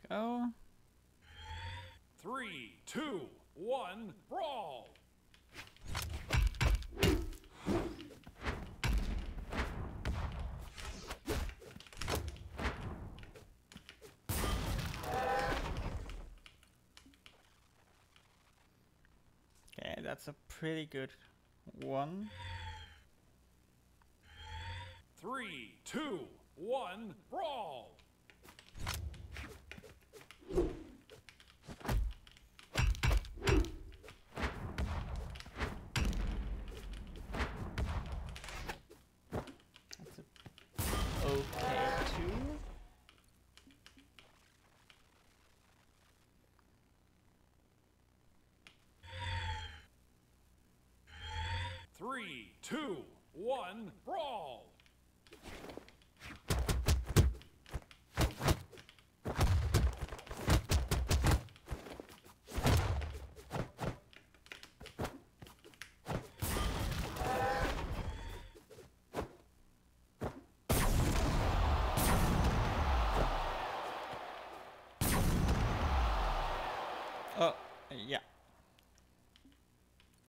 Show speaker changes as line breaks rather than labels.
go.
3, 2, 1, brawl!
Okay, that's a pretty good one.
3, 2, 1, brawl!
That's a okay too.
Three, two, one, brawl!
Oh, yeah.